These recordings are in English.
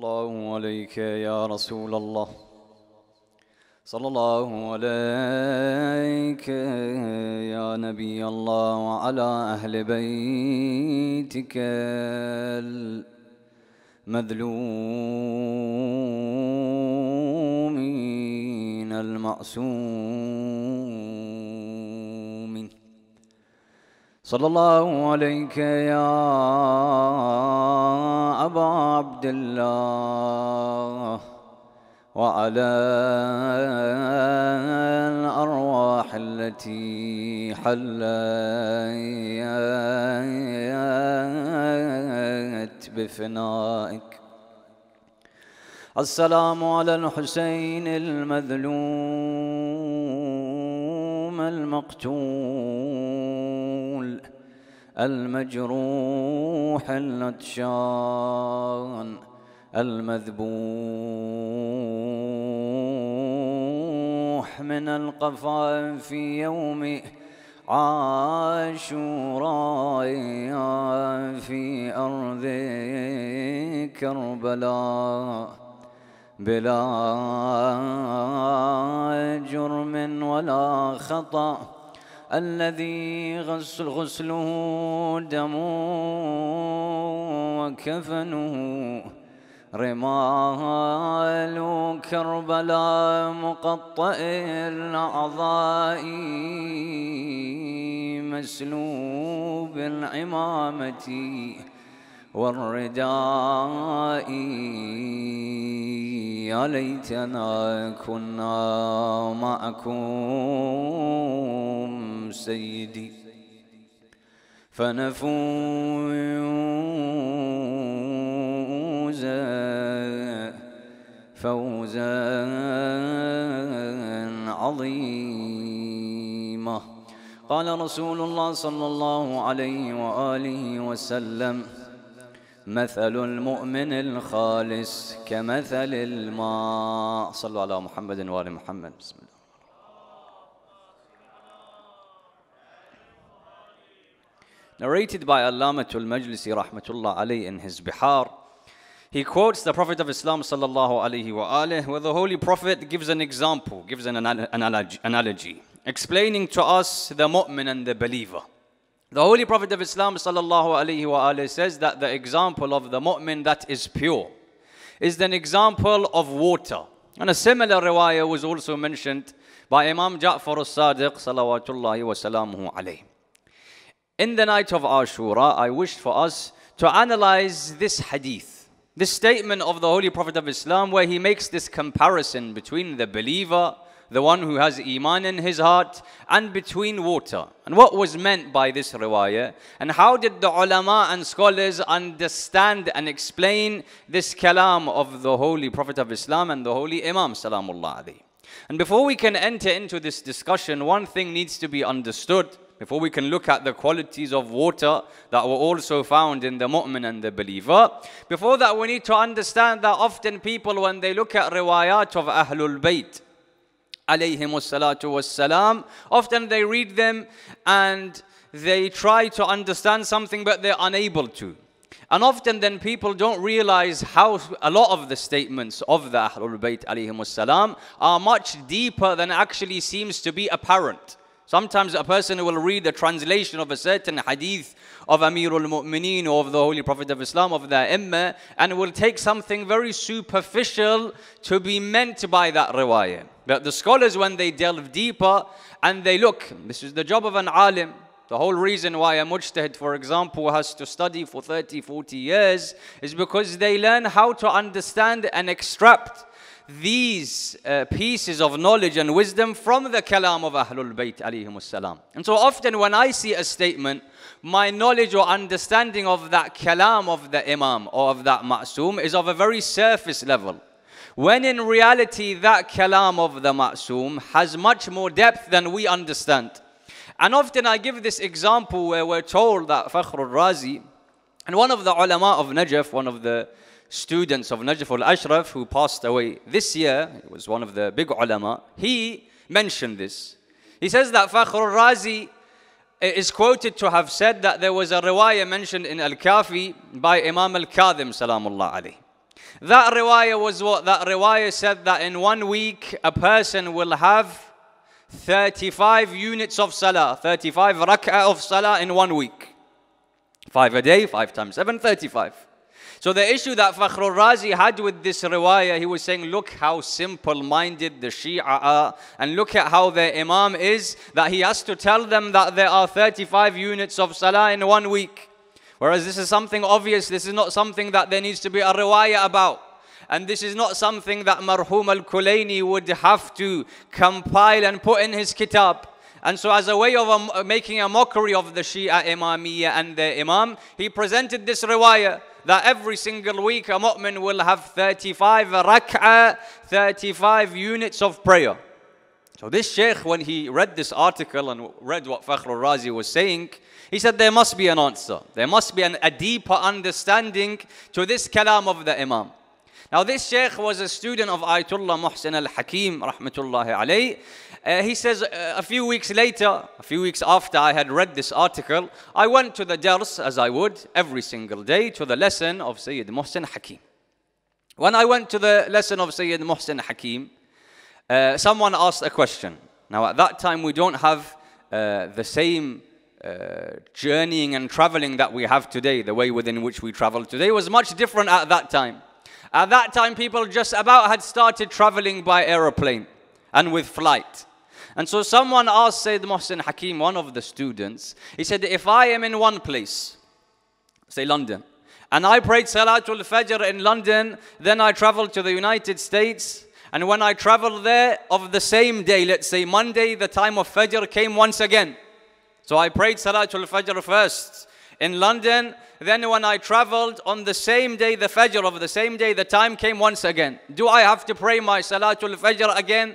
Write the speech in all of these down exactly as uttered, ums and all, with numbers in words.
الله عليك يا رسول الله صلى الله عليك يا نبي الله وعلى أهل بيتك المذلومين المعصومين صلى الله عليك يا أبا عبد الله وعلى الأرواح التي حلت بفنائك. السلام على الحسين المذلوم المقتول المجروح النتشان المذبوح من القفا في يوم عاشوراء في أرض كربلاء بلا جرم ولا خطأ، الذي غسل غسله دم وكفنه رمال كربلاء مقطع الأعضاء مسلوب العمامة والرداء. يا ليتنا كنا معكم سيدي فنفوز فوزا عظيما. قال رسول الله صلى الله عليه وآله وسلم: مثل المؤمن الخالص كمثل الماء. صلوا على محمد وآل محمد. بسم الله. Narrated by Allamatul Majlisi rahmatullah alayhi in his Bihar, he quotes the Prophet of Islam sallallahu alayhi wa alayhi, where the Holy Prophet gives an example, gives an analogy, analogy, explaining to us the mu'min and the believer. The Holy Prophet of Islam sallallahu alayhi wa alayhi says that the example of the mu'min that is pure is an example of water. And a similar riwayah was also mentioned by Imam Ja'far al-Sadiq salawatullahi wa salamuhu alayhi. In the night of Ashura, I wished for us to analyze this hadith, this statement of the Holy Prophet of Islam, where he makes this comparison between the believer, the one who has Iman in his heart, and between water. And what was meant by this riwayah, and how did the ulama and scholars understand and explain this kalam of the Holy Prophet of Islam and the Holy Imam salamullah alayhi. And before we can enter into this discussion, one thing needs to be understood. Before we can look at the qualities of water that were also found in the mu'min and the believer, before that we need to understand that often people, when they look at riwayat of Ahlul Bayt alayhimus salatu wassalam, often they read them and they try to understand something but they're unable to. And often then people don't realize how a lot of the statements of the Ahlul Bayt alayhimus salam are much deeper than actually seems to be apparent. Sometimes a person will read the translation of a certain hadith of Amirul Mu'mineen or of the Holy Prophet of Islam, of the Imma, and will take something very superficial to be meant by that riwayah. But the scholars, when they delve deeper and they look, this is the job of an alim. The whole reason why a mujtahid, for example, has to study for thirty, forty years is because they learn how to understand and extract these uh, pieces of knowledge and wisdom from the kalam of Ahlul Bayt alayhimus salam. And so often when I see a statement, my knowledge or understanding of that kalam of the Imam or of that Ma'soom is of a very surface level. When in reality that kalam of the Ma'soom has much more depth than we understand. And often I give this example where we're told that Fakhr al-Razi, and one of the ulama of Najaf, one of the students of Najaf al-Ashraf who passed away this year, he was one of the big ulama, he mentioned this. He says that Fakhr al-Razi is quoted to have said that there was a riwayah mentioned in Al-Kafi by Imam Al-Kadhim salamullah alayhi. That riwayah was what? That riwayah said that in one week a person will have thirty-five units of salah, thirty-five rak'ah of salah in one week. Five a day, five times seven, thirty-five. So the issue that Fakhrul Razi had with this riwayah, he was saying, look how simple-minded the Shia are, and look at how their Imam is, that he has to tell them that there are thirty-five units of salah in one week. Whereas this is something obvious, this is not something that there needs to be a riwayah about. And this is not something that Marhum al-Kulayni would have to compile and put in his kitab. And so as a way of um, making a mockery of the Shia Imamiyya and their Imam, he presented this riwayah that every single week a mu'min will have thirty-five rak'ah, thirty-five units of prayer. So this sheikh, when he read this article and read what Fakhrul Razi was saying, he said there must be an answer. There must be an, a deeper understanding to this kalam of the Imam. Now this sheikh was a student of Ayatollah Muhsin al-Hakim, rahmatullahi alayh. Uh, he says uh, a few weeks later, a few weeks after I had read this article, I went to the dars, as I would every single day, to the lesson of Sayyid Muhsin Hakim. When I went to the lesson of Sayyid Muhsin Hakim, uh, someone asked a question. Now at that time we don't have uh, the same uh, journeying and traveling that we have today. The way within which we travel today was much different at that time. At that time people just about had started traveling by aeroplane and with flight. And so someone asked Sayyid Muhsin Hakim, one of the students, he said, if I am in one place, say London, and I prayed Salatul Fajr in London, then I traveled to the United States, and when I traveled there of the same day, let's say Monday, the time of Fajr came once again. So I prayed Salatul Fajr first in London, then when I traveled on the same day, the Fajr of the same day, the time came once again. Do I have to pray my Salatul Fajr again?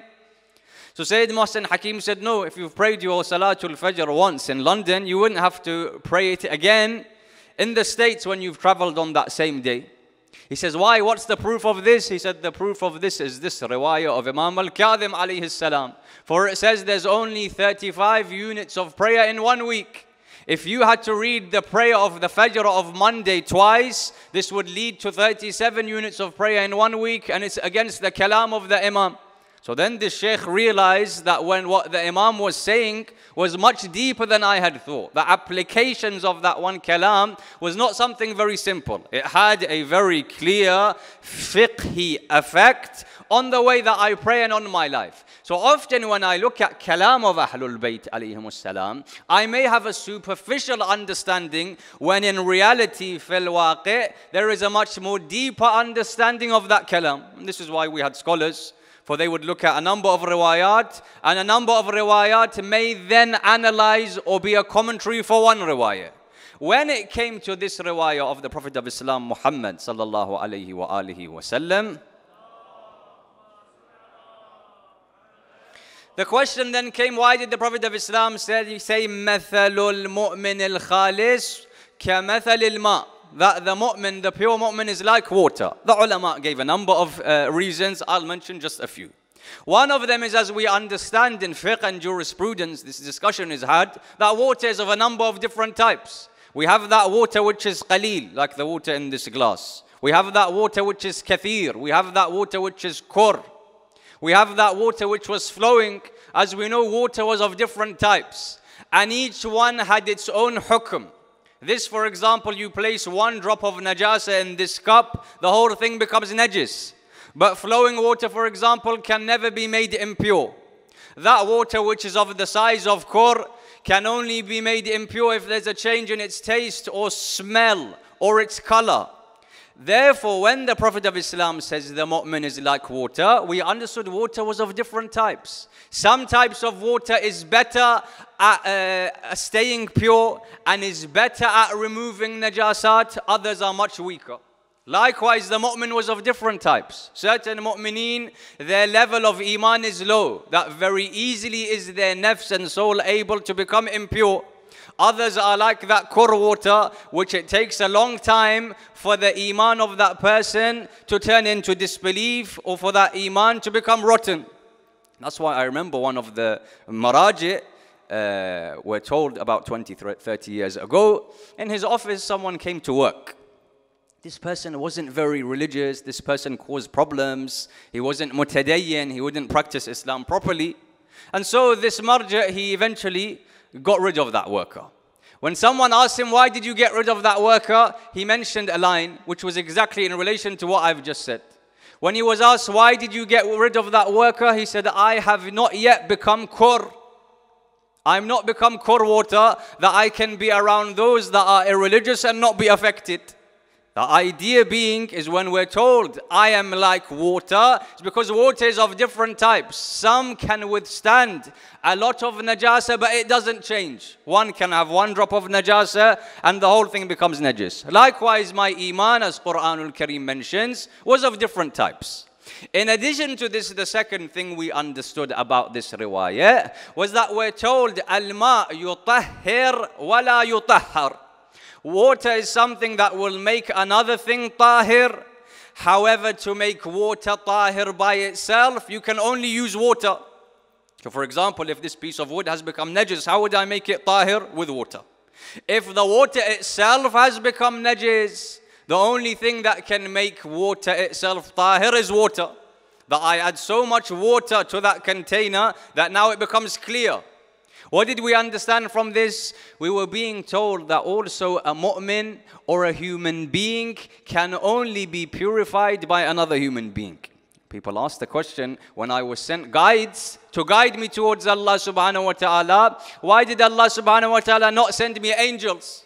So Sayyid Muhsin Hakim said, no, if you've prayed your Salatul Fajr once in London, you wouldn't have to pray it again in the States when you've traveled on that same day. He says, why? What's the proof of this? He said, the proof of this is this riwayah of Imam al-Kadhim alayhi salam. For it says there's only thirty-five units of prayer in one week. If you had to read the prayer of the Fajr of Monday twice, this would lead to thirty-seven units of prayer in one week, and it's against the kalam of the Imam. So then the Shaykh realized that when what the Imam was saying was much deeper than I had thought. The applications of that one kalam was not something very simple. It had a very clear fiqhi effect on the way that I pray and on my life. So often when I look at kalam of Ahlul Bayt alayhimus salam, I may have a superficial understanding when in reality, fil waqi', there is a much more deeper understanding of that kalam. And this is why we had scholars, for they would look at a number of riwayat, and a number of riwayat may then analyze or be a commentary for one riwayah. When it came to this riwayah of the Prophet of Islam, Muhammad sallallahu alayhi wa alihi wa sallam, the question then came, why did the Prophet of Islam say, say مَثَلُ الْمُؤْمِنِ الْخَالِصِ كَمَثَلِ الْمَاءِ? That the mu'min, the pure mu'min is like water. The ulama gave a number of uh, reasons. I'll mention just a few. One of them is, as we understand in fiqh and jurisprudence, this discussion is had, that water is of a number of different types. We have that water which is qaleel, like the water in this glass. We have that water which is kathir. We have that water which is kur. We have that water which was flowing. As we know, water was of different types. And each one had its own hukm. This, for example, you place one drop of najasa in this cup, the whole thing becomes najis. But flowing water, for example, can never be made impure. That water which is of the size of kur can only be made impure if there's a change in its taste or smell or its color. Therefore, when the Prophet of Islam says the mu'min is like water, we understood water was of different types. Some types of water is better at uh, staying pure and is better at removing najasat. Others are much weaker. Likewise, the mu'min was of different types. Certain mu'mineen, their level of iman is low. That very easily is their nafs and soul able to become impure. Others are like that kur water, which it takes a long time for the iman of that person to turn into disbelief or for that iman to become rotten. That's why I remember one of the maraji uh, were told about twenty, thirty years ago. In his office, someone came to work. this person wasn't very religious, this person caused problems, he wasn't mutadayyin, he wouldn't practice Islam properly. And so this marja, he eventually got rid of that worker. When someone asked him, why did you get rid of that worker? He mentioned a line which was exactly in relation to what I've just said. When he was asked, why did you get rid of that worker? He said, I have not yet become kur. I'm not become kur water that I can be around those that are irreligious and not be affected. The idea being is when we're told, I am like water, it's because water is of different types. Some can withstand a lot of najasa, but it doesn't change. One can have one drop of najasa and the whole thing becomes najis. Likewise, my iman, as Quranul Kareem mentions, was of different types. In addition to this, the second thing we understood about this riwayah was that we're told, Al-ma yutahhir wa la yutahhar. Water is something that will make another thing tahir. However, to make water tahir by itself, you can only use water. So for example, if this piece of wood has become najis, how would I make it tahir? With water. If the water itself has become najis, the only thing that can make water itself tahir is water. That I add so much water to that container that now it becomes clear. What did we understand from this? We were being told that also a mu'min or a human being can only be purified by another human being. People asked the question, when I was sent guides to guide me towards Allah subhanahu wa ta'ala, why did Allah subhanahu wa ta'ala not send me angels?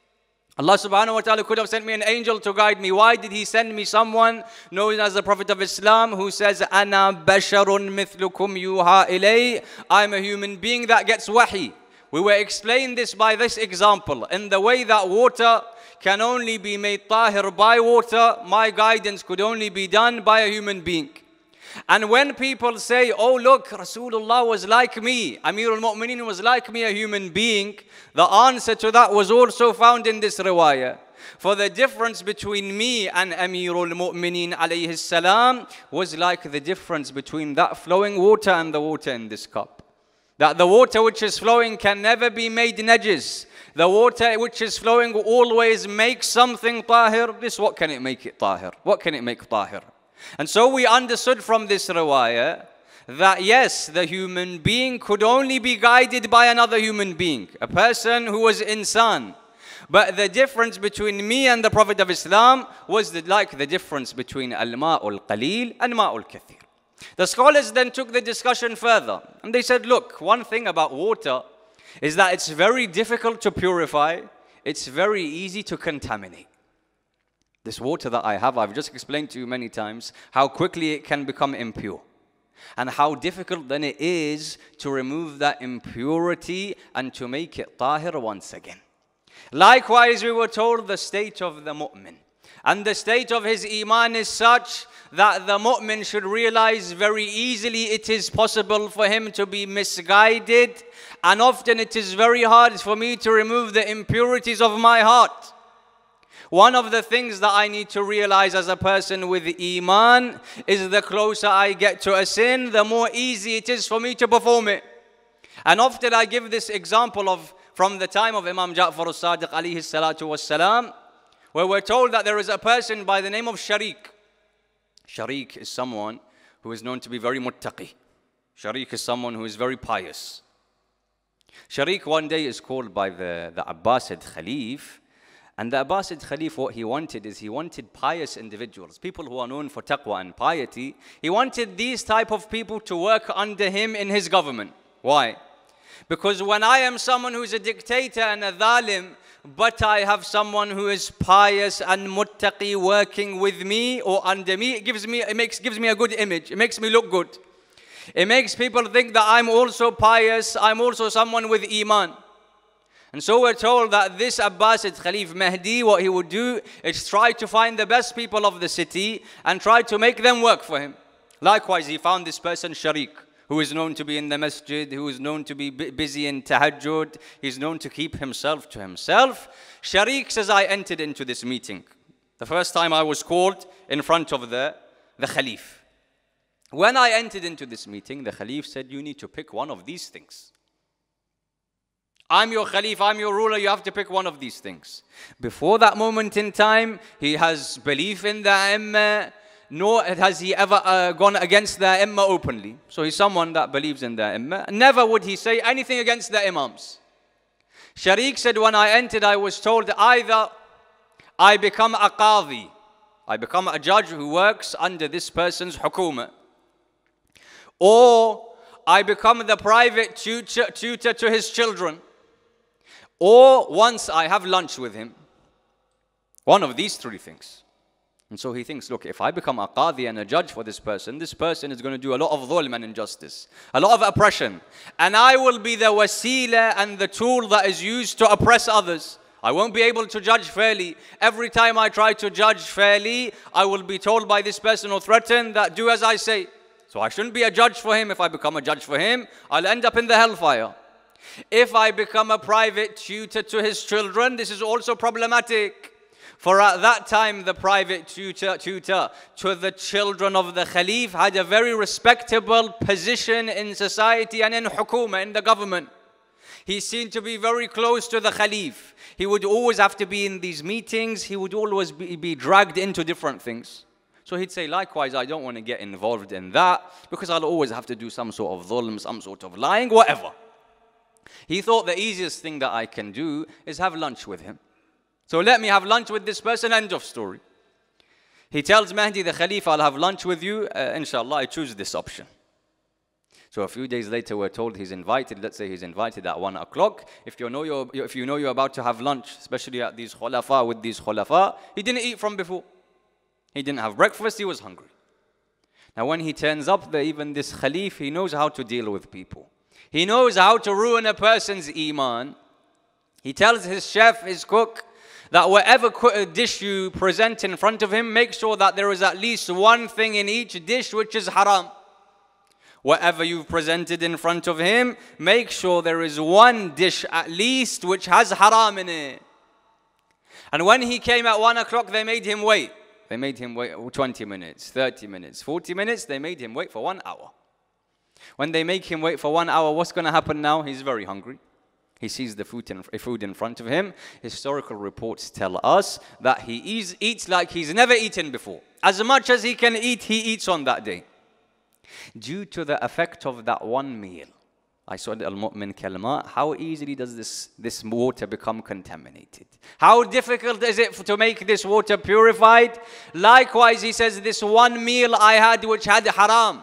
Allah subhanahu wa ta'ala could have sent me an angel to guide me. Why did he send me someone known as the Prophet of Islam who says, Ana basharun mithlukum yuha ilay. I'm a human being that gets wahi. We were explained this by this example. In the way that water can only be made tahir by water, my guidance could only be done by a human being. And when people say, oh look, Rasulullah was like me, Amirul Mu'mineen was like me, a human being, the answer to that was also found in this riwayah. For the difference between me and Amirul Mu'mineen alayhi salam was like the difference between that flowing water and the water in this cup. That the water which is flowing can never be made najis. The water which is flowing always makes something tahir. This, what can it make it tahir? What can it make tahir? And so we understood from this riwayah that yes, the human being could only be guided by another human being, a person who was insan. But the difference between me and the Prophet of Islam was the, like the difference between al-ma'ul qaleel and ma'ul kathir. The scholars then took the discussion further and they said, look, one thing about water is that it's very difficult to purify, it's very easy to contaminate. This water that I have, I've just explained to you many times how quickly it can become impure. And how difficult then it is to remove that impurity and to make it tahir once again. Likewise, we were told the state of the mu'min. And the state of his iman is such that the mu'min should realize very easily it is possible for him to be misguided. And often it is very hard for me to remove the impurities of my heart. One of the things that I need to realize as a person with iman is the closer I get to a sin, the more easy it is for me to perform it. And often I give this example of from the time of Imam Ja'far al-Sadiq alayhi salatu wassalam, where we're told that there is a person by the name of Sharik. Sharik is someone who is known to be very muttaqi. Sharik is someone who is very pious. Sharik one day is called by the, the Abbasid Khalif. And the Abbasid Khalif, what he wanted is he wanted pious individuals, people who are known for taqwa and piety. He wanted these type of people to work under him in his government. Why? Because when I am someone who is a dictator and a dhalim, but I have someone who is pious and muttaqi working with me or under me, it gives me, it makes, gives me a good image. It makes me look good. It makes people think that I'm also pious, I'm also someone with iman. And so we're told that this Abbasid Khalif Mehdi, what he would do is try to find the best people of the city and try to make them work for him. Likewise, he found this person Sharik, who is known to be in the masjid, who is known to be busy in tahajjud. He's known to keep himself to himself. Sharik says, I entered into this meeting. The first time I was called in front of the, the Khalif. When I entered into this meeting, the Khalif said, you need to pick one of these things. I'm your Khalif, I'm your ruler, you have to pick one of these things. Before that moment in time, he has belief in the Imam, nor has he ever uh, gone against the Imam openly. So he's someone that believes in the Imam. Never would he say anything against the Imams. Sharik said, when I entered, I was told either I become a qadi, I become a judge who works under this person's hukuma, or I become the private tutor, tutor to his children, or once I have lunch with him. One of these three things. And so he thinks, look, if I become a qadi and a judge for this person, this person is going to do a lot of dhulm and injustice, a lot of oppression. And I will be the wasila and the tool that is used to oppress others. I won't be able to judge fairly. Every time I try to judge fairly, I will be told by this person or threatened that do as I say. So I shouldn't be a judge for him. If I become a judge for him, I'll end up in the hellfire. If I become a private tutor to his children, this is also problematic. For at that time, the private tutor, tutor to the children of the Khalif had a very respectable position in society and in hukuma, in the government. He seemed to be very close to the Khalif. He would always have to be in these meetings. He would always be, be dragged into different things. So he'd say, likewise, I don't want to get involved in that because I'll always have to do some sort of dhulm, some sort of lying, whatever. He thought the easiest thing that I can do is have lunch with him. So let me have lunch with this person, end of story. He tells Mahdi, the Khalifa, I'll have lunch with you. Uh, inshallah, I choose this option. So a few days later, we're told he's invited. Let's say he's invited at one o'clock. If you know you're, if you know you're about to have lunch, especially at these khulafa, with these khulafa, he didn't eat from before. He didn't have breakfast, he was hungry. Now when he turns up there, even this Khalif, he knows how to deal with people. He knows how to ruin a person's iman. He tells his chef, his cook, that whatever dish you present in front of him, make sure that there is at least one thing in each dish which is haram. Whatever you've presented in front of him, make sure there is one dish at least which has haram in it. And when he came at one o'clock, they made him wait. They made him wait twenty minutes, thirty minutes, forty minutes. They made him wait for one hour. When they make him wait for one hour, what's going to happen now? He's very hungry. He sees the food in, food in front of him. Historical reports tell us that he eats, eats like he's never eaten before. As much as he can eat, he eats on that day. Due to the effect of that one meal. I saw the Al-Mu'min Kalma. How easily does this, this water become contaminated? How difficult is it to make this water purified? Likewise, he says, this one meal I had which had haram,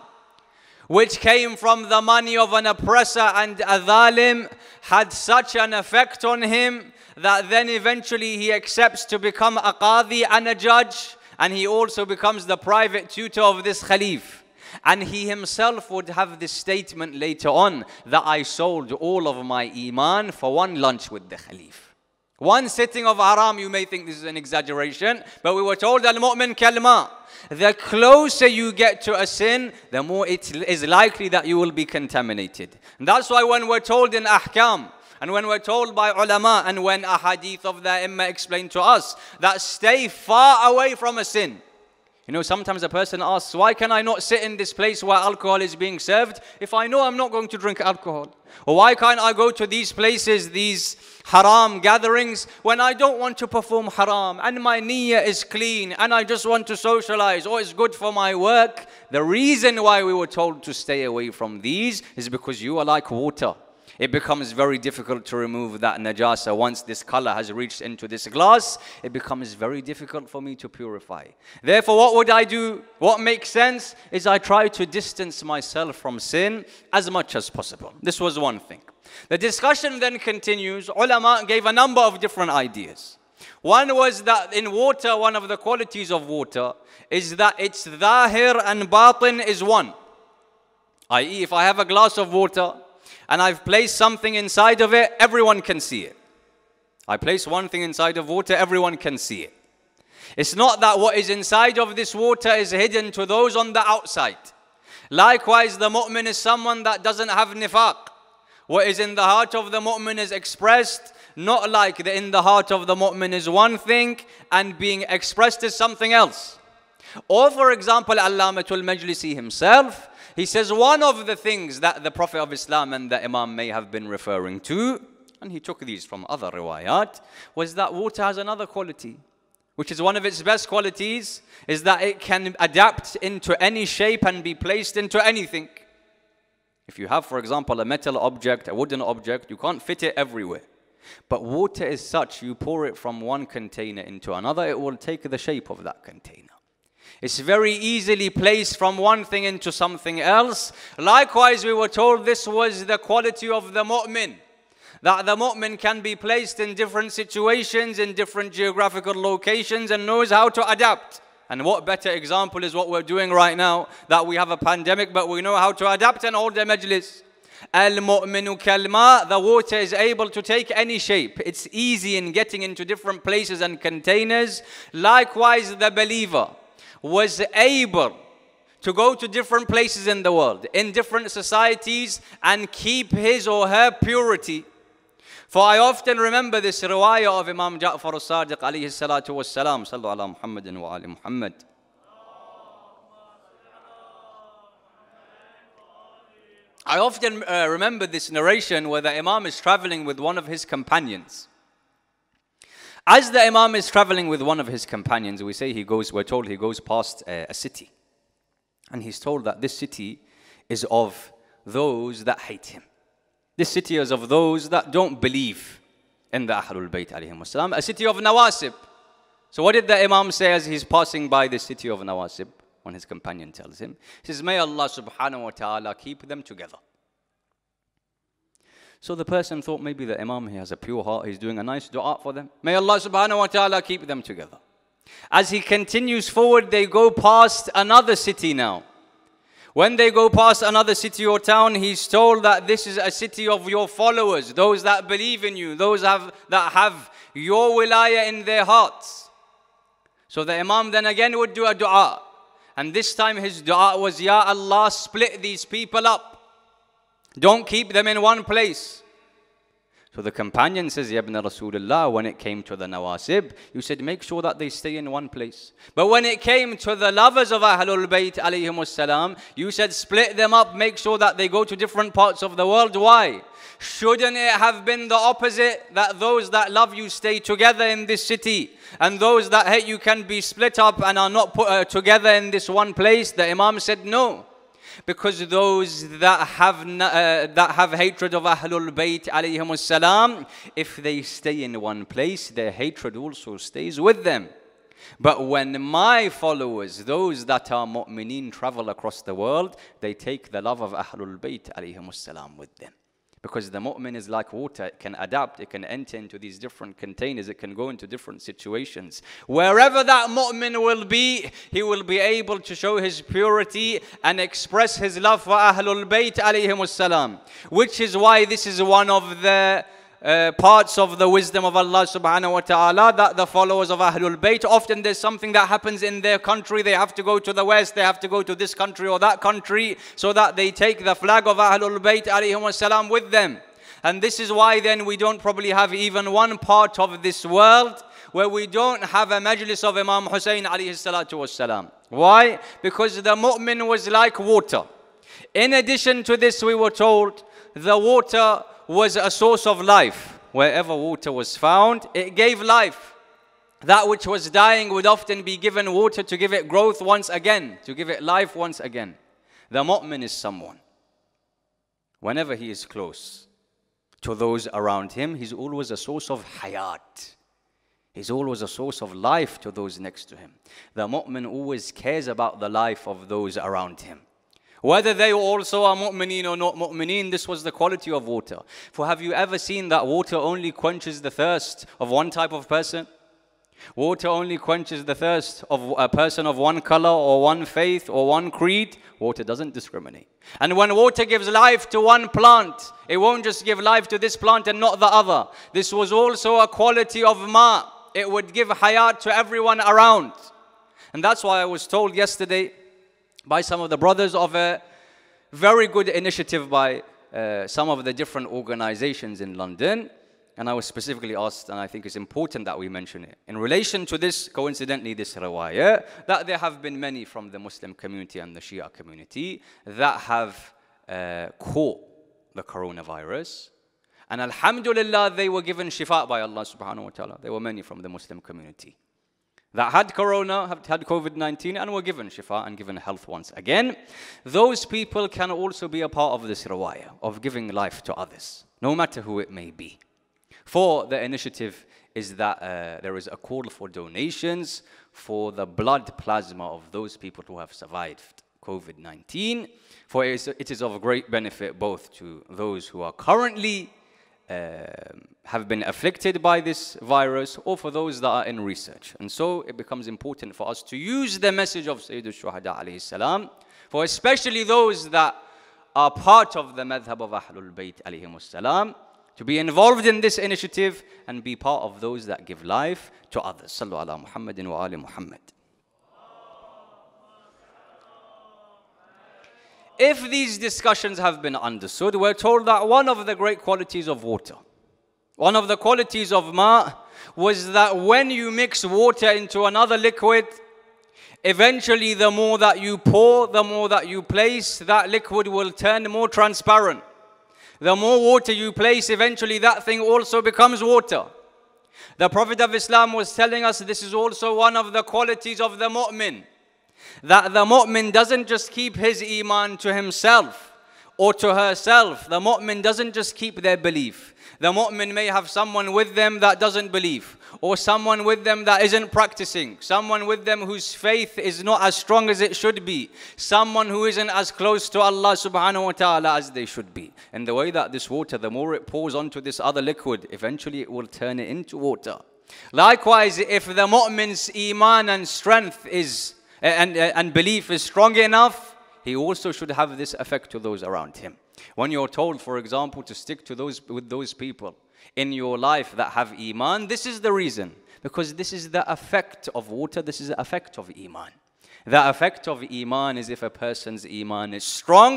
which came from the money of an oppressor and a dhalim, had such an effect on him that then eventually he accepts to become a qadi and a judge, and he also becomes the private tutor of this Khalif. And he himself would have this statement later on, that I sold all of my iman for one lunch with the Khalif. One sitting of haram, you may think this is an exaggeration, but we were told, Al-Mu'min Kalma, the closer you get to a sin, the more it is likely that you will be contaminated. And that's why when we're told in ahkam, and when we're told by ulama, and when a hadith of the Imam explained to us, that stay far away from a sin. You know, sometimes a person asks, why can I not sit in this place where alcohol is being served if I know I'm not going to drink alcohol? Or why can't I go to these places, these haram gatherings, when I don't want to perform haram and my niyyah is clean and I just want to socialize, or it's good for my work? The reason why we were told to stay away from these is because you are like water. It becomes very difficult to remove that najasa. Once this color has reached into this glass, it becomes very difficult for me to purify. Therefore, what would I do? What makes sense is I try to distance myself from sin as much as possible. This was one thing. The discussion then continues. Ulama gave a number of different ideas. One was that in water, one of the qualities of water is that its dhahir and batin is one. that is, if I have a glass of water, and I've placed something inside of it, everyone can see it. I place one thing inside of water, everyone can see it. It's not that what is inside of this water is hidden to those on the outside. Likewise, the mu'min is someone that doesn't have nifaq. What is in the heart of the mu'min is expressed, not like the in the heart of the mu'min is one thing and being expressed is something else. Or for example, Allamatul Majlisi himself, he says one of the things that the Prophet of Islam and the Imam may have been referring to, and he took these from other riwayat, was that water has another quality, which is one of its best qualities, is that it can adapt into any shape and be placed into anything. If you have, for example, a metal object, a wooden object, you can't fit it everywhere. But water is such, you pour it from one container into another, it will take the shape of that container. It's very easily placed from one thing into something else. Likewise, we were told this was the quality of the mu'min, that the mu'min can be placed in different situations, in different geographical locations, and knows how to adapt. And what better example is what we're doing right now, that we have a pandemic, but we know how to adapt and hold the majlis. Al-mu'minu kalma, the water is able to take any shape. It's easy in getting into different places and containers. Likewise, the believer was able to go to different places in the world, in different societies, and keep his or her purity. For I often remember this riwayah of Imam Ja'far al-Sadiq alayhi salatu was-salam, sallu ala Muhammadin wa ali Muhammad. I often uh, remember this narration where the Imam is traveling with one of his companions. As the Imam is traveling with one of his companions, we say he goes, we're told he goes past a, a city. And he's told that this city is of those that hate him. This city is of those that don't believe in the Ahlul Bayt alayhim wassalam, a city of Nawasib. So what did the Imam say as he's passing by the city of Nawasib? When his companion tells him, he says, may Allah subhanahu wa ta'ala keep them together. So the person thought maybe the Imam, he has a pure heart, he's doing a nice dua for them. May Allah subhanahu wa ta'ala keep them together. As he continues forward, they go past another city now. When they go past another city or town, he's told that this is a city of your followers, those that believe in you, those have, that have your wilayah in their hearts. So the Imam then again would do a dua. And this time his dua was, Ya Allah, split these people up. Don't keep them in one place. So the companion says, Ya Ibn Rasulullah, when it came to the Nawasib, you said make sure that they stay in one place. But when it came to the lovers of Ahlul Bayt alayhim wassalam, you said split them up, make sure that they go to different parts of the world. Why? Shouldn't it have been the opposite, that those that love you stay together in this city, and those that hate you can be split up and are not put uh, together in this one place? The Imam said no. Because those that have uh, that have hatred of Ahlul Bayt alayhim wassalam, if they stay in one place, their hatred also stays with them. But when my followers, those that are mu'mineen, travel across the world, they take the love of Ahlul Bayt alayhim wassalam with them. Because the mu'min is like water, it can adapt, it can enter into these different containers, it can go into different situations. Wherever that mu'min will be, he will be able to show his purity and express his love for Ahlul Bayt alayhim wassalam. Which is why this is one of the uh, parts of the wisdom of Allah subhanahu wa ta'ala, that the followers of Ahlul Bayt, often there's something that happens in their country, they have to go to the west, they have to go to this country or that country, so that they take the flag of Ahlul Bayt alayhim wassalam with them. And this is why then we don't probably have even one part of this world where we don't have a majlis of Imam Hussein alayhi salatu wassalam. Why? Because the mu'min was like water. In addition to this, we were told the water was a source of life. Wherever water was found, it gave life. That which was dying would often be given water to give it growth once again, to give it life once again. The mu'min is someone, whenever he is close to those around him, he's always a source of hayat. He's always a source of life to those next to him. The mu'min always cares about the life of those around him. Whether they also are mu'mineen or not mu'mineen, this was the quality of water. For have you ever seen that water only quenches the thirst of one type of person? Water only quenches the thirst of a person of one color or one faith or one creed. Water doesn't discriminate. And when water gives life to one plant, it won't just give life to this plant and not the other. This was also a quality of ma. It would give hayat to everyone around. And that's why I was told yesterday by some of the brothers of a very good initiative by uh, some of the different organizations in London. And I was specifically asked, and I think it's important that we mention it, in relation to this, coincidentally, this riwayah, that there have been many from the Muslim community and the Shia community that have uh, caught the coronavirus. And alhamdulillah, they were given shifa by Allah subhanahu wa ta'ala. There were many from the Muslim community that had corona, had COVID nineteen, and were given shifa and given health once again. Those people can also be a part of this riwayah of giving life to others, no matter who it may be. For the initiative is that uh, there is a call for donations for the blood plasma of those people who have survived COVID nineteen. For it is, it is of great benefit both to those who are currently uh, have been afflicted by this virus, or for those that are in research. And so it becomes important for us to use the message of Sayyid al-Shuhada alayhi salam, for especially those that are part of the madhab of Ahlul Bayt alayhim salam, to be involved in this initiative and be part of those that give life to others. Sallu ala Muhammadin wa ali Muhammad. If these discussions have been understood, we're told that one of the great qualities of water, one of the qualities of ma, was that when you mix water into another liquid, eventually the more that you pour, the more that you place, that liquid will turn more transparent. The more water you place, eventually that thing also becomes water. The Prophet of Islam was telling us this is also one of the qualities of the mu'min, that the mu'min doesn't just keep his iman to himself or to herself. The mu'min doesn't just keep their belief. The mu'min may have someone with them that doesn't believe, or someone with them that isn't practicing, someone with them whose faith is not as strong as it should be, someone who isn't as close to Allah subhanahu wa ta'ala as they should be. And the way that this water, the more it pours onto this other liquid, eventually it will turn it into water. Likewise, if the mu'min's iman and strength is and, and belief is strong enough, he also should have this effect to those around him. When you're told, for example, to stick to those with those people in your life that have iman, this is the reason. Because this is the effect of water, this is the effect of iman. The effect of iman is if a person's iman is strong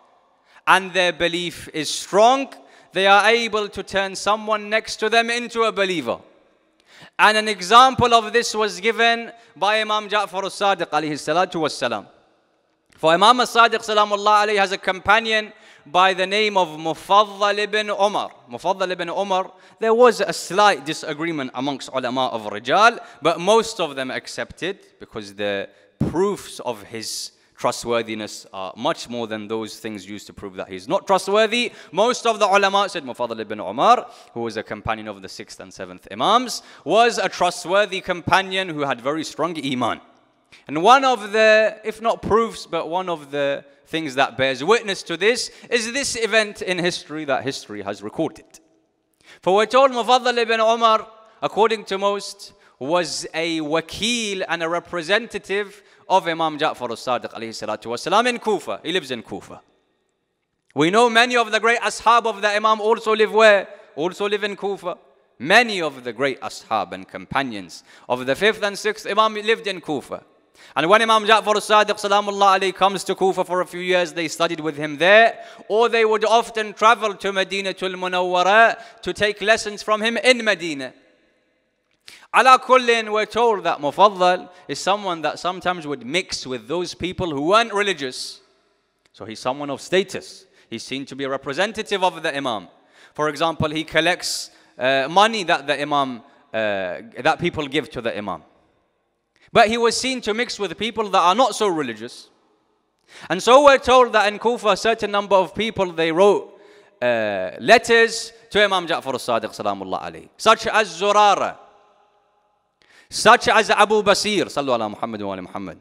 and their belief is strong, they are able to turn someone next to them into a believer. And an example of this was given by Imam Ja'far al-Sadiq alayhi salatu wassalam. For Imam al-Sadiq salamullah alayhi has a companion by the name of Mufaddal ibn Umar. Mufaddal ibn Umar, there was a slight disagreement amongst ulama of Rijal, but most of them accepted because the proofs of his trustworthiness are much more than those things used to prove that he's not trustworthy. Most of the ulama said Mufaddal ibn Umar, who was a companion of the sixth and seventh Imams, was a trustworthy companion who had very strong iman. And one of the, if not proofs, but one of the things that bears witness to this is this event in history that history has recorded. For we're told Mufaddal ibn Umar, according to most, was a wakil and a representative of Imam Ja'far al-Sadiq alayhi salatu wasalam in Kufa. He lives in Kufa. We know many of the great ashab of the Imam also live where? Also live in Kufa. Many of the great ashab and companions of the fifth and sixth Imam lived in Kufa. And when Imam Ja'far al-Sadiq salamullah alayhi comes to Kufa for a few years, they studied with him there, or they would often travel to Madinatul Munawwara to take lessons from him in Medina. Ala kullin, we're told that Mufaddal is someone that sometimes would mix with those people who weren't religious. So he's someone of status. He's seen to be a representative of the Imam. For example, he collects uh, money that the Imam, uh, that people give to the Imam. But he was seen to mix with people that are not so religious. And so we're told that in Kufa, a certain number of people, they wrote uh, letters to Imam Ja'far al-Sadiq salamullah alayhi, such as Zurara, such as Abu Basir, sallu ala Muhammad wa ala Muhammad.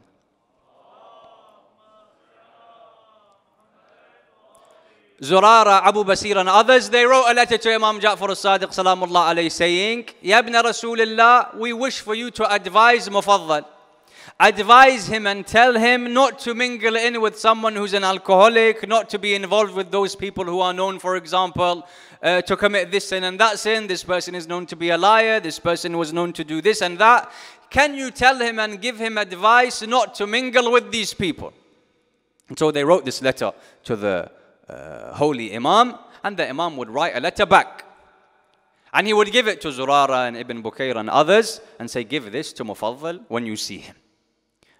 Zurara, Abu Basir and others, they wrote a letter to Imam Ja'far al-Sadiq salamullah alayhi saying, Ya ibn Rasulullah, we wish for you to advise Mufaddal. Advise him and tell him not to mingle in with someone who's an alcoholic, not to be involved with those people who are known, for example, uh, to commit this sin and that sin. This person is known to be a liar. This person was known to do this and that. Can you tell him and give him advice not to mingle with these people? And so they wrote this letter to the uh, holy Imam, and the Imam would write a letter back. And he would give it to Zurara and Ibn Bukayr and others and say, give this to Mufaddal when you see him.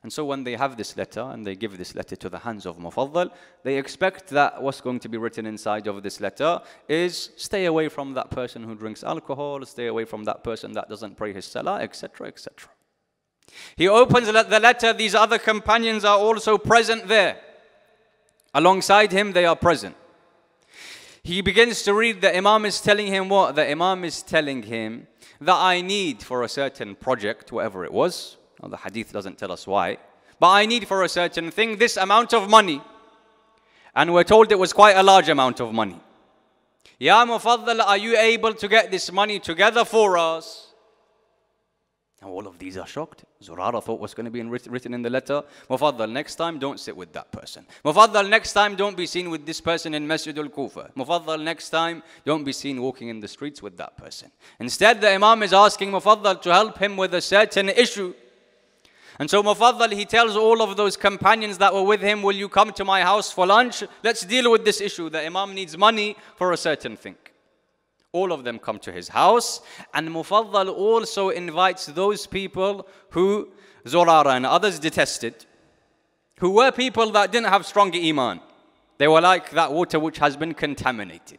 And so when they have this letter and they give this letter to the hands of Mufaddal, they expect that what's going to be written inside of this letter is stay away from that person who drinks alcohol, stay away from that person that doesn't pray his salah, et cetera, et cetera. He opens the letter, these other companions are also present there. Alongside him, they are present. He begins to read, the Imam is telling him what? The Imam is telling him that I need for a certain project, whatever it was. Well, the hadith doesn't tell us why. But I need for a certain thing this amount of money. And we're told it was quite a large amount of money. Ya Mufaddal, are you able to get this money together for us? And all of these are shocked. Zurara thought what's going to be in, written in the letter. Mufaddal, next time don't sit with that person. Mufaddal, next time don't be seen with this person in Masjid al-Kufa. Mufaddal, next time don't be seen walking in the streets with that person. Instead, the Imam is asking Mufaddal to help him with a certain issue. And so Mufaddal, he tells all of those companions that were with him, will you come to my house for lunch? Let's deal with this issue. The Imam needs money for a certain thing. All of them come to his house, and Mufaddal also invites those people who Zurara and others detested, who were people that didn't have strong iman. They were like that water which has been contaminated.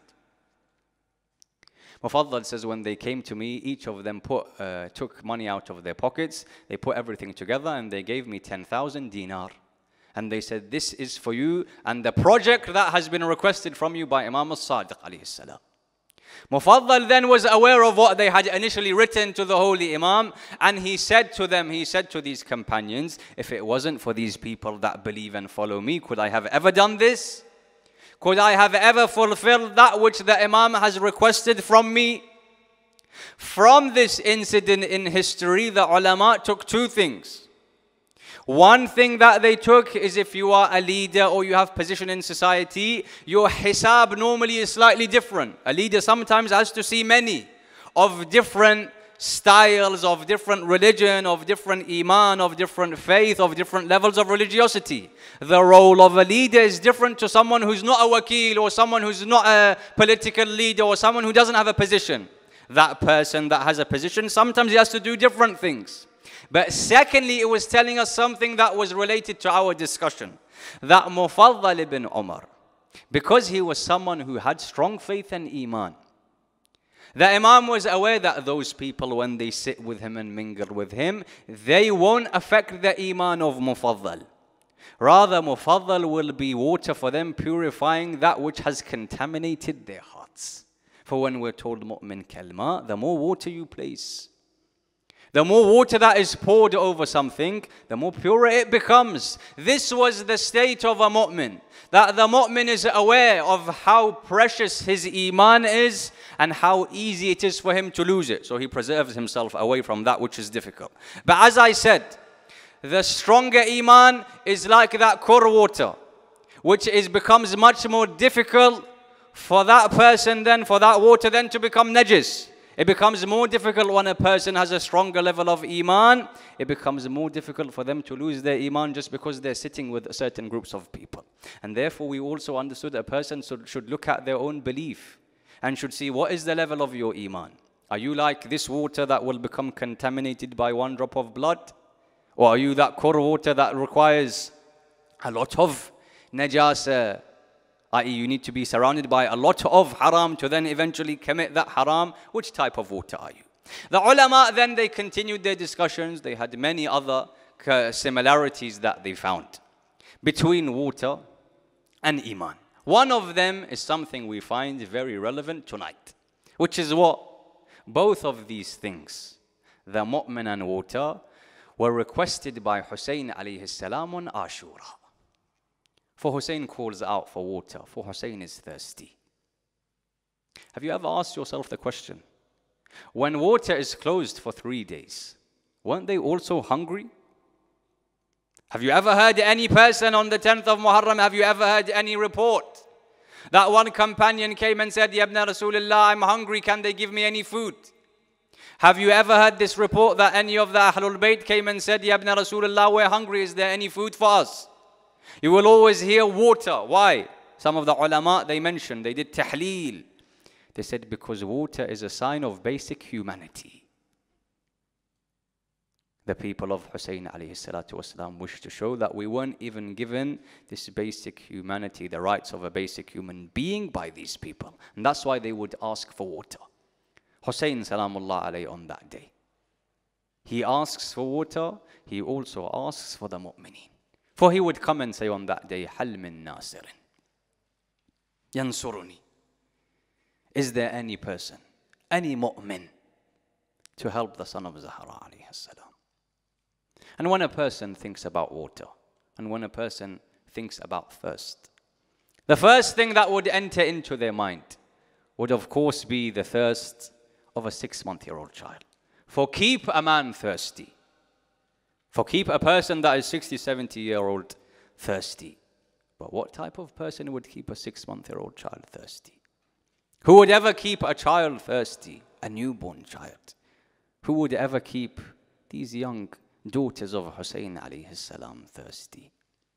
Mufaddal says when they came to me, each of them put, uh, took money out of their pockets, they put everything together and they gave me ten thousand dinar. And they said, this is for you and the project that has been requested from you by Imam al-Sadiq alayhi salam. Mufaddal then was aware of what they had initially written to the Holy Imam, and he said to them, he said to these companions, if it wasn't for these people that believe and follow me, could I have ever done this? Could I have ever fulfilled that which the Imam has requested from me? From this incident in history, the ulama took two things. One thing that they took is if you are a leader or you have position in society, your hisab normally is slightly different. A leader sometimes has to see many of different styles, of different religion, of different iman, of different faith, of different levels of religiosity. The role of a leader is different to someone who's not a wakil or someone who's not a political leader or someone who doesn't have a position. That person that has a position, sometimes he has to do different things. But secondly, it was telling us something that was related to our discussion. That Mufaddal ibn Umar, because he was someone who had strong faith and iman, the Imam was aware that those people, when they sit with him and mingle with him, they won't affect the iman of Mufaddal. Rather, Mufaddal will be water for them, purifying that which has contaminated their hearts. For when we're told mu'min kalma, the more water you place, the more water that is poured over something, the more pure it becomes. This was the state of a mu'min. That the mu'min is aware of how precious his iman is and how easy it is for him to lose it. So he preserves himself away from that which is difficult. But as I said, the stronger iman is like that core water, which is becomes much more difficult for that person then, for that water then to become najis. It becomes more difficult when a person has a stronger level of iman. It becomes more difficult for them to lose their iman just because they're sitting with certain groups of people. And therefore we also understood a person should, should look at their own belief and should see what is the level of your iman. Are you like this water that will become contaminated by one drop of blood? Or are you that core water that requires a lot of najasa? that is, you need to be surrounded by a lot of haram to then eventually commit that haram. Which type of water are you? The ulama then, they continued their discussions. They had many other similarities that they found between water and iman. One of them is something we find very relevant tonight, which is what? Both of these things, the mu'min and water, were requested by Hussein alayhi salam on Ashura. For Hussein calls out for water, for Hussein is thirsty. Have you ever asked yourself the question, when water is closed for three days, weren't they also hungry? Have you ever heard any person on the tenth of Muharram, have you ever heard any report that one companion came and said, Ya ibn Rasulullah, I'm hungry, can they give me any food? Have you ever heard this report that any of the Ahlul Bayt came and said, Ya ibn Rasulullah, we're hungry, is there any food for us? You will always hear water. Why? Some of the ulama, they mentioned, they did tahleel. They said because water is a sign of basic humanity. The people of Hussein alayhi salatu wasalam wish to show that we weren't even given this basic humanity, the rights of a basic human being by these people. And that's why they would ask for water. Hussein salamullah alayhi on that day, he asks for water, he also asks for the mu'mineen. For he would come and say on that day, Hal min nasirin yansuruni. Is there any person, any mu'min, to help the son of Zahra alayhi salam? And when a person thinks about water, and when a person thinks about thirst, the first thing that would enter into their mind would of course be the thirst of a six-month-year-old child. For keep a man thirsty. For keep a person that is sixty, seventy-year-old thirsty. But what type of person would keep a six-month-year-old child thirsty? Who would ever keep a child thirsty? A newborn child. Who would ever keep these young daughters of Hussein alayhi salam thirsty?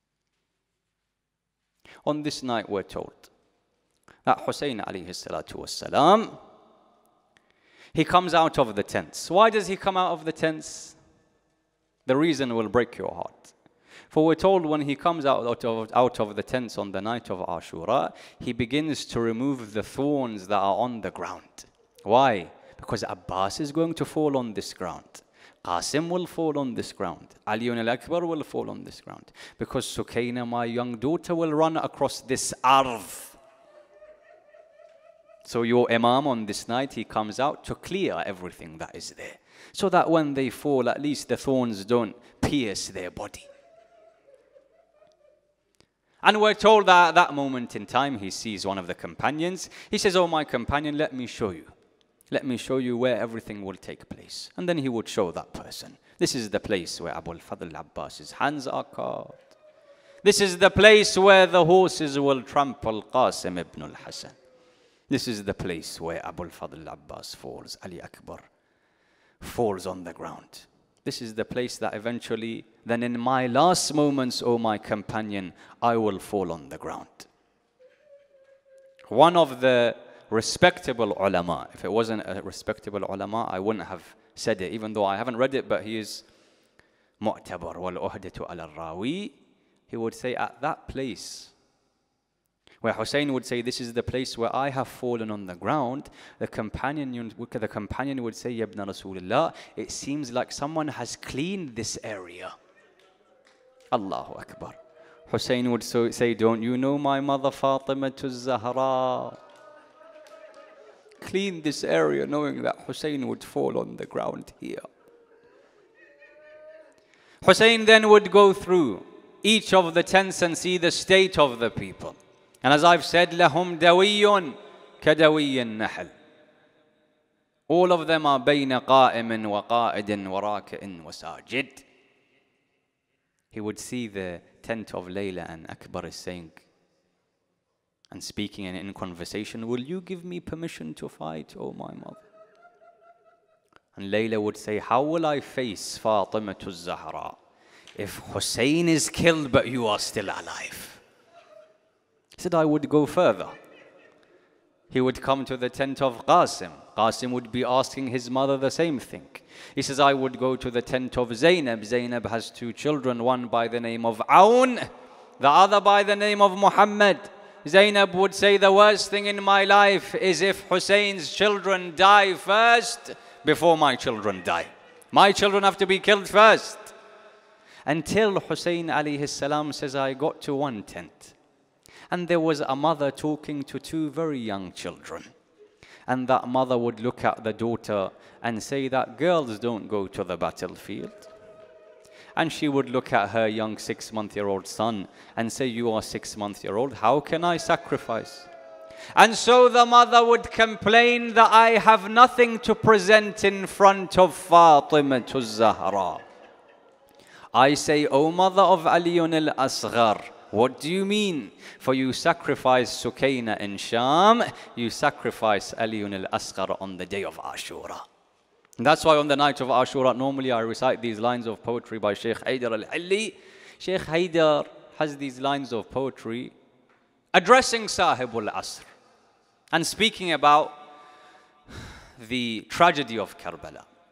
On this night we're told that Hussein alayhi salatu wassalam, he comes out of the tents. Why does he come out of the tents? The reason will break your heart. For we're told when he comes out, out, of, out of the tents on the night of Ashura, he begins to remove the thorns that are on the ground. Why? Because Abbas is going to fall on this ground. Qasim will fall on this ground. Ali ibn Al-Akbar will fall on this ground. Because Sukaina, my young daughter, will run across this arv. So your Imam on this night, he comes out to clear everything that is there. So that when they fall, at least the thorns don't pierce their body. And we're told that at that moment in time, he sees one of the companions. He says, oh, my companion, let me show you. Let me show you where everything will take place. And then he would show that person. This is the place where Abu al-Fadl Abbas's hands are carved. This is the place where the horses will trample Qasim ibn al-Hasan. This is the place where Abu al-Fadl Abbas falls. Al-Akbar falls on the ground. This is the place that eventually, then in my last moments, O my companion, I will fall on the ground. One of the respectable ulama, if it wasn't a respectable ulama, I wouldn't have said it, even though I haven't read it, but he is mu'tabar wal-uhdatu ala-rawi. He would say at that place, where Hussein would say, this is the place where I have fallen on the ground, the companion, the companion would say, Ya ibn Rasulullah, it seems like someone has cleaned this area. Allahu Akbar. Hussein would so say, don't you know my mother Fatima to Zahra? Clean this area, knowing that Hussein would fall on the ground here. Hussein then would go through each of the tents and see the state of the people. And as I've said, لَهُمْ دَوِيٌّ كَدَوِيِّ النَّحْلِ. All of them are بَيْنَ قَائِمٍ وَقَائِدٍ وَرَاكِئٍ وَسَاجِدٍ. He would see the tent of Layla, and Akbar is saying and speaking in, in conversation, will you give me permission to fight, oh my mother? And Layla would say, how will I face Fatima to Zahra if Hussein is killed but you are still alive? He said, I would go further. He would come to the tent of Qasim. Qasim would be asking his mother the same thing. He says, I would go to the tent of Zainab. Zainab has two children, one by the name of Aoun, the other by the name of Muhammad. Zainab would say, the worst thing in my life is if Hussein's children die first before my children die. My children have to be killed first. Until Hussein alayhi salam says, I got to one tent. And there was a mother talking to two very young children. And that mother would look at the daughter and say that girls don't go to the battlefield. And she would look at her young six-month-year-old son and say, you are six-month-year-old, how can I sacrifice? And so the mother would complain that I have nothing to present in front of Fatima to Zahra. I say, O mother of Aliyun al-Asghar, what do you mean? For you sacrifice Sukaina in Sham, you sacrifice Aliyun al-Asghar on the day of Ashura. And that's why on the night of Ashura, normally I recite these lines of poetry by Sheikh Haydar al-Hilli. Sheikh Haydar has these lines of poetry addressing Sahib al-Asr and speaking about the tragedy of Karbala.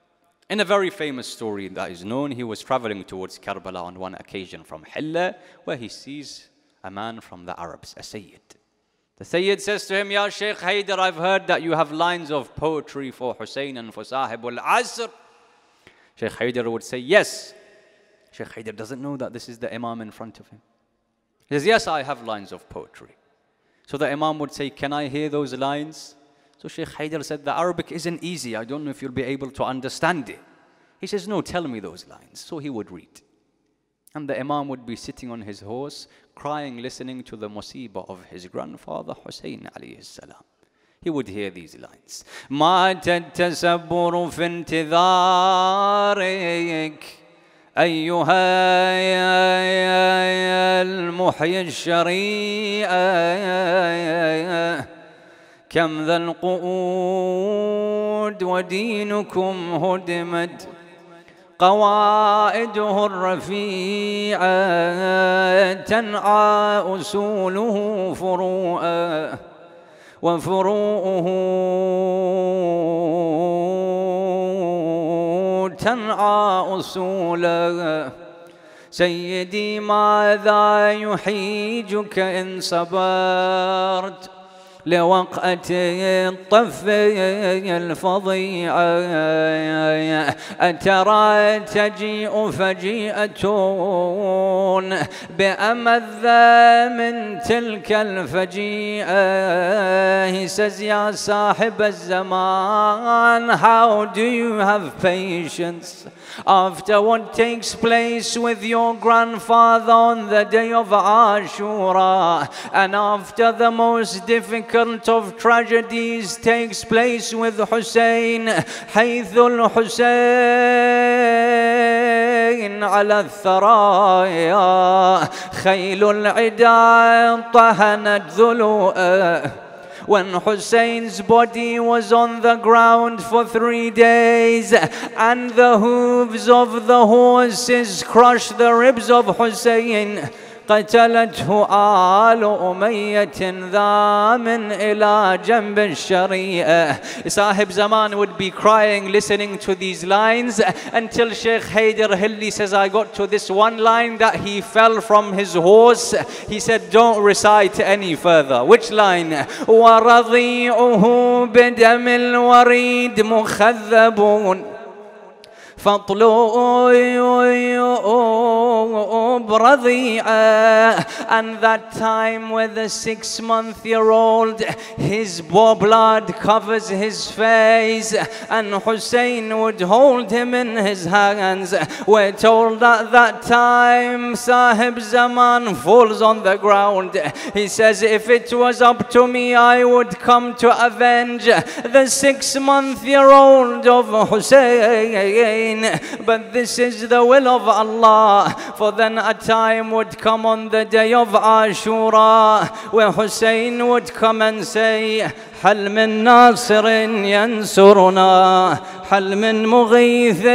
In a very famous story that is known, he was traveling towards Karbala on one occasion from Hilla, where he sees a man from the Arabs, a Sayyid. The Sayyid says to him, Ya Sheikh Haydar, I've heard that you have lines of poetry for Hussein and for Sahib al-Asr. Sheikh Haydar would say, yes. Sheikh Haydar doesn't know that this is the Imam in front of him. He says, yes, I have lines of poetry. So the Imam would say, can I hear those lines? So Sheikh Haydar said, the Arabic isn't easy. I don't know if you'll be able to understand it. He says, no, tell me those lines. So he would read. And the Imam would be sitting on his horse, crying, listening to the musibah of his grandfather, Hussein alayhi salam. He would hear these lines. مات التسبر في انتظارك أيها المحيي الشريع كم ذا القعود ودينكم هدمت قواعده الرفيعة تنعى أصوله فروعا وفروعه تنعى أصولا سيدي ماذا يحيجك إن صبرت لوقعة الطف الفظيعة أترى تجيء فجيئة بأمذ من تلك الفجيئة. He says, يا صاحب الزمان, how do you have patience after what takes place with your grandfather on the day of Ashura, and after the most difficult of tragedies takes place with Hussein, حيث الحسين على الثرايا خيل العدا طهنت ذلوءه. When Hussein's body was on the ground for three days and the hooves of the horses crushed the ribs of Hussein, قتلته آل أمية ذامن إلى جنب الشريعة. Sahib Zaman would be crying listening to these lines until Sheikh Haydar Hilli says, I got to this one line that he fell from his horse. He said, don't recite any further. Which line? وَرَضِيعُهُ بِدَمِ الْوَرِيدِ مُخَذَّبٌ and that time where the six month year old, his blood covers his face and Hussein would hold him in his hands. We're told at that time Sahib Zaman falls on the ground. He says, if it was up to me, I would come to avenge the six month year old of Hussein. But this is the will of Allah. For then a time would come on the day of Ashura where Hussein would come and say, هل من ناصر ينصرنا هل من مغيث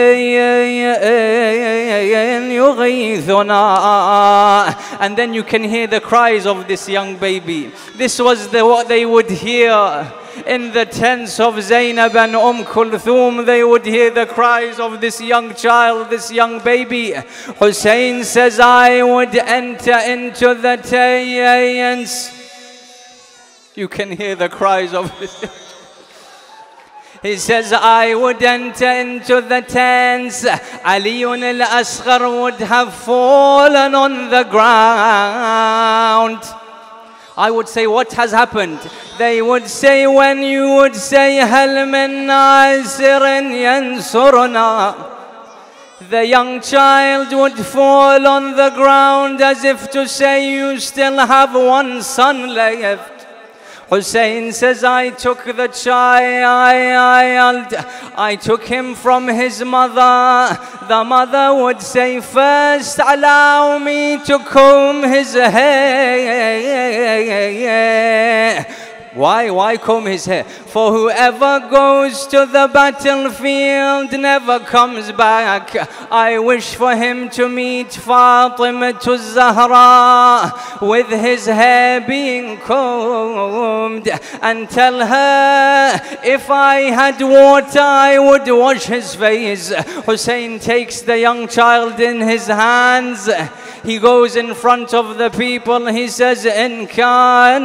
يغيثنا. And then you can hear the cries of this young baby. This was the, what they would hear in the tents of Zainab and Umm Kulthum. They would hear the cries of this young child, this young baby. Hussein says, I would enter into the tents. You can hear the cries of this. He says, I would enter into the tents. Aliyun al-Asghar would have fallen on the ground. I would say, what has happened? They would say, when you would say, هل من ناصر ينصرنا, the young child would fall on the ground as if to say, you still have one son left. Hussein says, I took the child, I took him from his mother. The mother would say, first allow me to comb his hair. Why? Why comb his hair? For whoever goes to the battlefield never comes back. I wish for him to meet Fatima Zahra with his hair being combed and tell her, if I had water I would wash his face. Hussein takes the young child in his hands. He goes in front of the people. He says, إن كان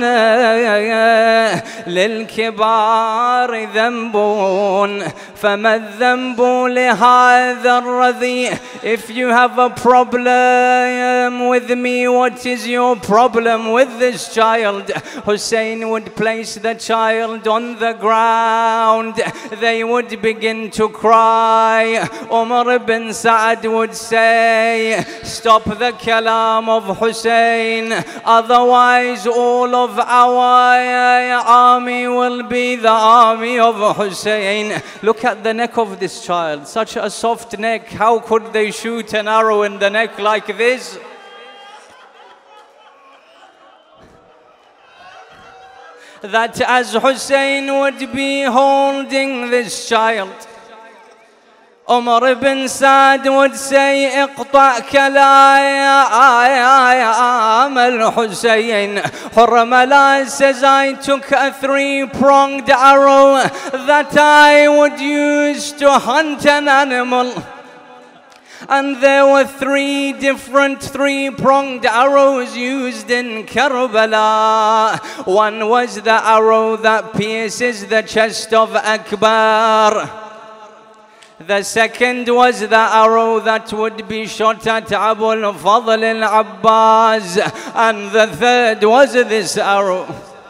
للكبار ذنب فما الذنب لهذا الرضيع. If you have a problem with me, what is your problem with this child? Hussein would place the child on the ground. They would begin to cry. Umar ibn Sa'ad would say, stop the kalam of Hussein, otherwise all of our army will be the army of Hussein. Look at the neck of this child, such a soft neck. How could they shoot an arrow in the neck like this? That as Hussein would be holding this child, Umar ibn Sa'd would say, اقطع كلام الحسين. Hurramala says, I took a three-pronged arrow that I would use to hunt an animal. And there were three different three-pronged arrows used in Karbala. One was the arrow that pierces the chest of Akbar. The second was the arrow that would be shot at Abu al-Fadl al-Abbas. And the third was this arrow.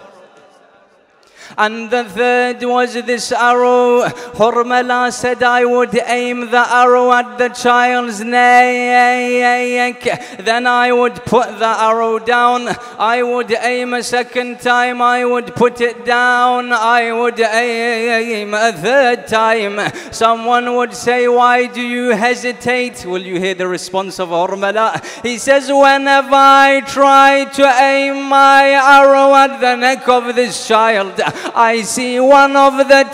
And the third was this arrow. Hurmala said, I would aim the arrow at the child's neck. Then I would put the arrow down. I would aim a second time. I would put it down. I would aim a third time. Someone would say, why do you hesitate? Will you hear the response of Hurmala? He says, whenever I try to aim my arrow at the neck of this child, I see one of the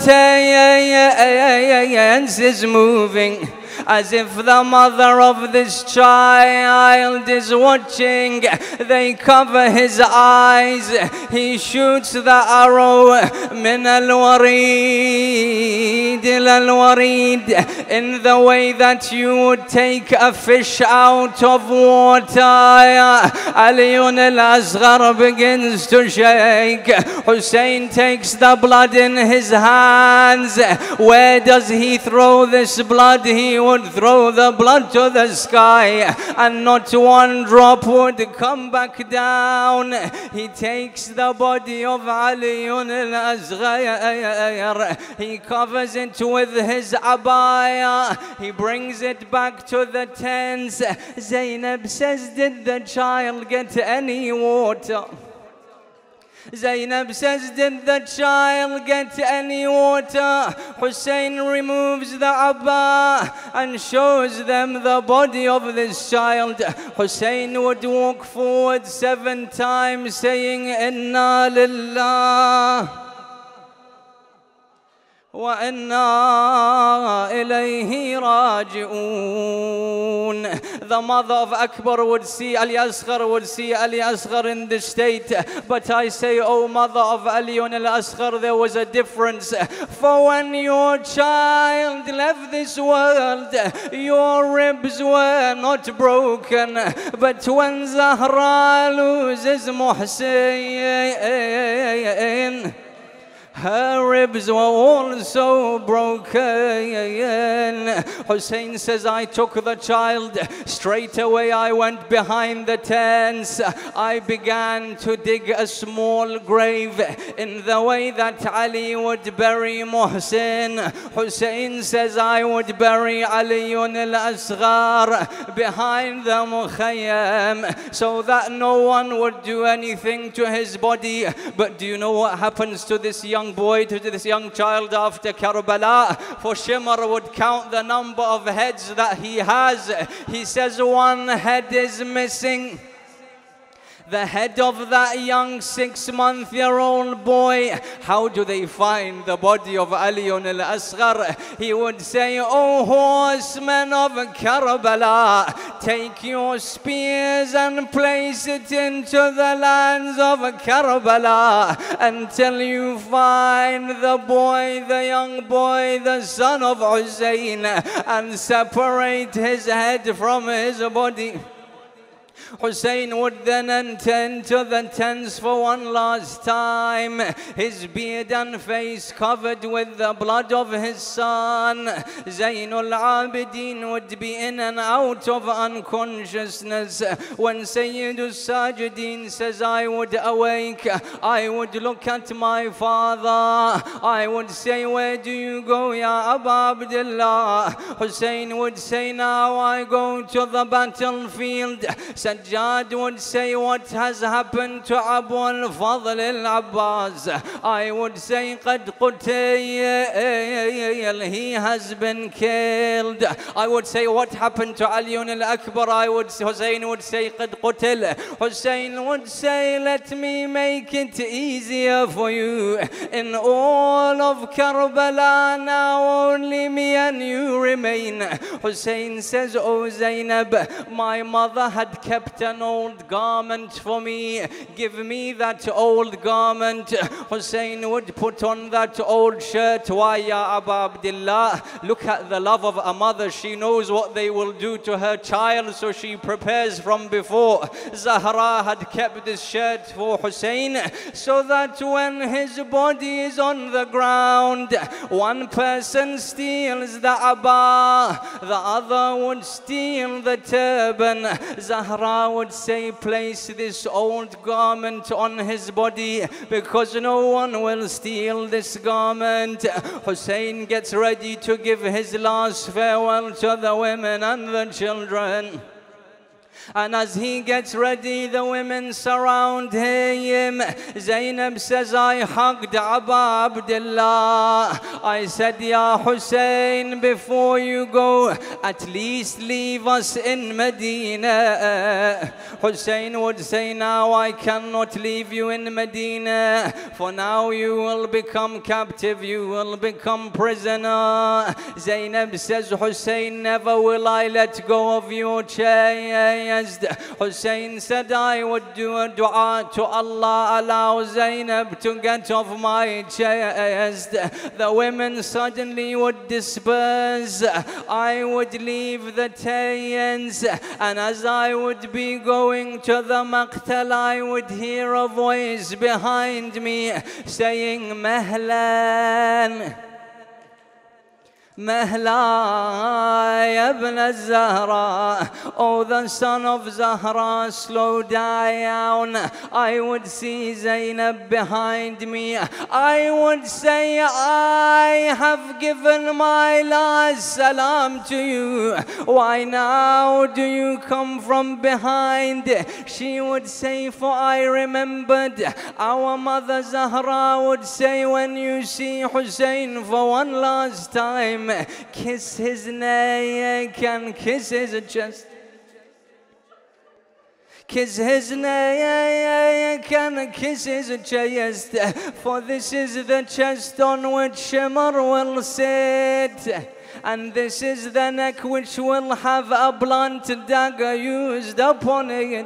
tails is moving, as if the mother of this child is watching. They cover his eyes. He shoots the arrow min al-warid ila al-warid, in the way that you would take a fish out of water. Aliyun al-Asghar begins to shake. Hussein takes the blood in his hands. Where does he throw this blood? He would throw the blood to the sky, and not one drop would come back down. He takes the body of Ali al-Asghar. He covers it with his abaya. He brings it back to the tents. Zainab says, did the child get any water? Zainab says, did the child get any water? Hussein removes the abba and shows them the body of this child. Hussein would walk forward seven times saying, Inna lillah wa inna ilayhi raji'un. The mother of Akbar would see Ali Asghar, would see Ali Asghar in this state. But I say, oh mother of Ali and Al Asghar, there was a difference. For when your child left this world, your ribs were not broken. But when Zahra loses Muhsin, her ribs were also broken. Hussein says, I took the child. Straight away I went behind the tents. I began to dig a small grave in the way that Ali would bury Muhsin. Hussein says, I would bury Ali al-Asghar behind the mukhayyam, so that no one would do anything to his body. But do you know what happens to this young boy, to this young child after Karbala? For Shimr would count the number of heads that he has. He says one head is missing. the head of that young six-month-year-old boy. How do they find the body of Ali al-Asghar? He would say, "O horsemen of Karbala, take your spears and place it into the lands of Karbala until you find the boy, the young boy, the son of Hussein, and separate his head from his body." Hussein would then enter into the tents for one last time, his beard and face covered with the blood of his son. Zainul Abidin would be in and out of unconsciousness. When Sayyidul Sajidin says, "I would awake, I would look at my father, I would say, 'Where do you go, Ya Abu Abdullah?' Hussein would say, 'Now I go to the battlefield.' Sajjad would say, 'What has happened to Abu al-Fadl al-Abbas?' I would say, 'Qad quutayl, he has been killed.' I would say, 'What happened to Ali al-Akbar?' I would, Hussein would say, 'Qad quutayl.' Hussein would say, 'Let me make it easier for you. In all of Karbala now only me and you remain.' Hussein says, 'Oh Zainab, my mother had kept an old garment for me. Give me that old garment.' Hussein would put on that old shirt. 'Why, Ya Abu Abdullah? Look at the love of a mother. She knows what they will do to her child, so she prepares from before.' Zahra had kept this shirt for Hussein so that when his body is on the ground, one person steals the abba, the other would steal the turban. Zahra would say, 'Place this old garment on his body because no one will steal this garment.' Hussein gets ready to give his last farewell to the women and the children. And as he gets ready, the women surround him. Zainab says, 'I hugged Abu Abdullah. I said, Ya Hussein, before you go, at least leave us in Medina.' Hussein would say, 'Now I cannot leave you in Medina, for now you will become captive, you will become prisoner.' Zainab says, 'Hussein, never will I let go of your chest.' Hussein said, 'I would do a dua to Allah, allow Zainab to get off my chest.' The women suddenly would disperse. I would leave the Tayyans, and as I would be going to the Maqtal, I would hear a voice behind me saying, 'Mahlan, Mahla ibn al-Zahra, oh the son of Zahra, slow down.' I would see Zainab behind me. I would say, 'I have given my last salam to you. Why now do you come from behind?' She would say, 'For I remembered our mother Zahra would say, when you see Hussein for one last time, kiss his neck and kiss his chest. Kiss his neck and kiss his chest, for this is the chest on which Shimmer will sit, and this is the neck which will have a blunt dagger used upon it.'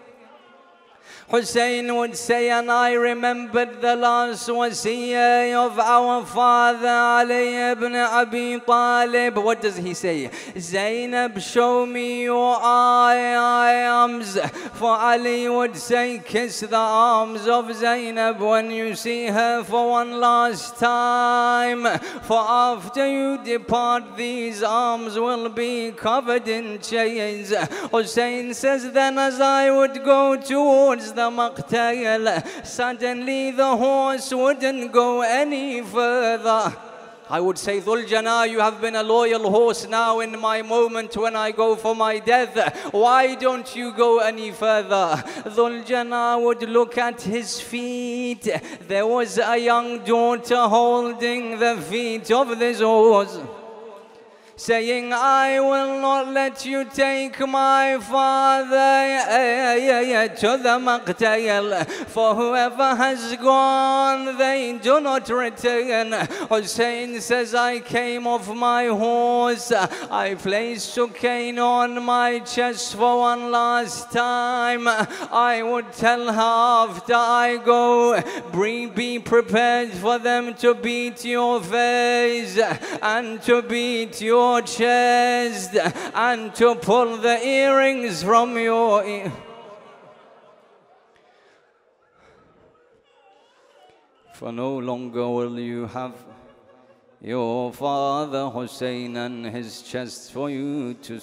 Hussein would say, 'And I remembered the last wasiyah of our father Ali ibn Abi Talib.' What does he say? 'Zainab, show me your arms.' For Ali would say, 'Kiss the arms of Zainab when you see her for one last time, for after you depart these arms will be covered in chains.' Hussein says, 'Then as I would go towards the Maqtal, suddenly the horse wouldn't go any further. I would say, Dhul Jana, you have been a loyal horse now in my moment when I go for my death. Why don't you go any further?' Dhul Jana would look at his feet. There was a young daughter holding the feet of this horse. saying, I will not let you take my father to the maqtayal, for whoever has gone, they do not return. Hussein says, I came off my horse, I placed cocaine on my chest for one last time. I would tell her after I go, be prepared for them to beat your face and to beat your chest and to pull the earrings from your ear. For no longer will you have your father Hussein and his chest for you to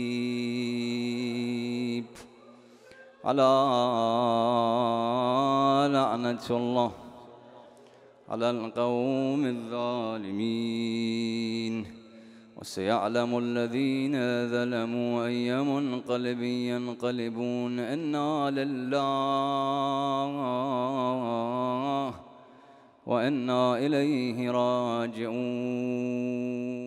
sleep. Ala la'natullah ala al-qawm al-zalimin. وسيعلم الذين ظلموا أي منقلب ينقلبون إنا لله وإنا إليه راجعون.